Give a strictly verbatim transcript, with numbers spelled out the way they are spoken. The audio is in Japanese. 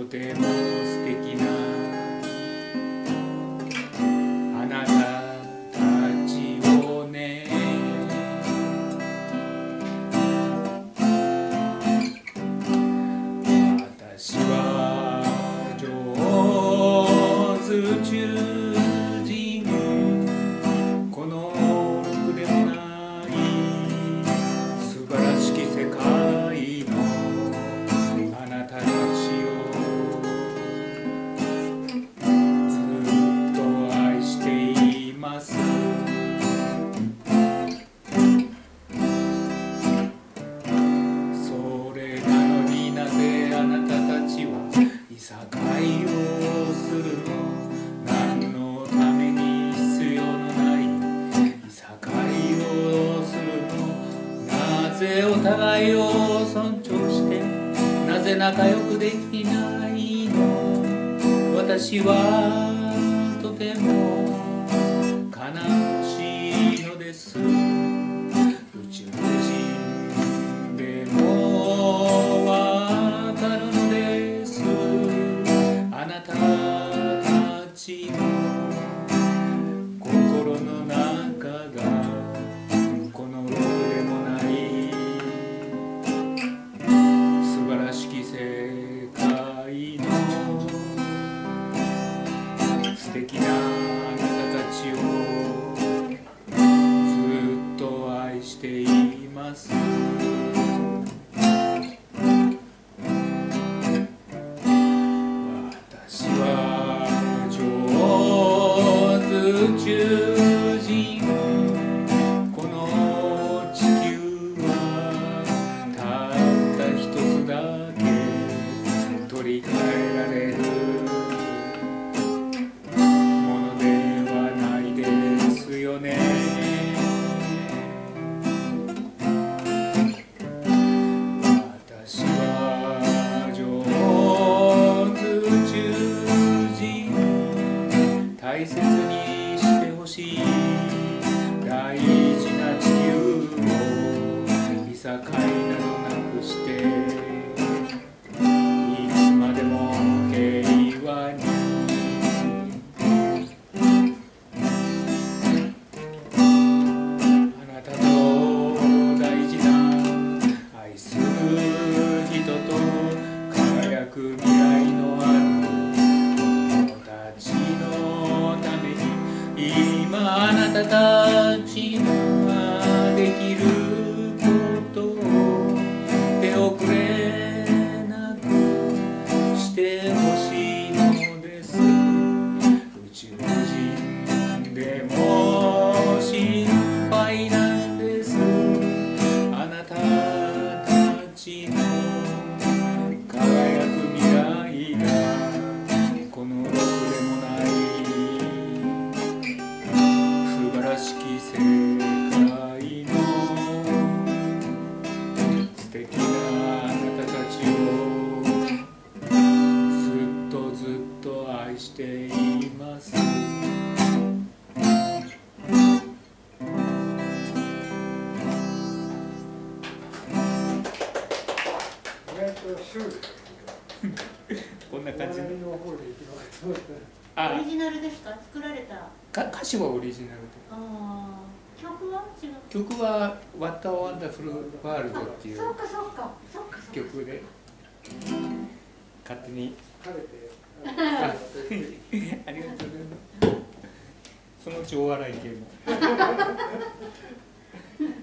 ても素敵なあなたたちをね。私は上手中人、このろくでもない素晴らしき世界のあなたたちをずっと愛しています。それなのになぜあなたたちはいさかいをするの。何のために必要のないいさかいをするの。なぜお互いを尊重してなぜ仲良くできないの。私はとても悲しいのです。宇宙人でもわかるのです。あなたたちの心の中がこのろくでもない素晴らしき世界の素敵なあなたたちをずっと愛しています。私は上手中人、この地球はたった一つだけ取り替えられるものではないですよね。私は上手中人、大切にしてほしい大事な地球をいさかいなどなくしていつまでも平和に。あなたと大事な愛する人と輝く未来のある子供たちのために今あなたたちができることを手遅れなくしてほしいのです。宇宙人でも心配なんです。あなたたちの輝く未来がこのろくでもない素晴らしき世界の素敵なあなたたちをずっとずっと愛しています。こんな感じ。あ、 オリジナルですか？作られた。 か歌詞はオリジナルで。 ああ、曲は違う。 曲は「What a Wonderful World」っていうそうかそうかそうかそうか。 曲で勝手に食べてあありがとうございます。そのうちお笑い系も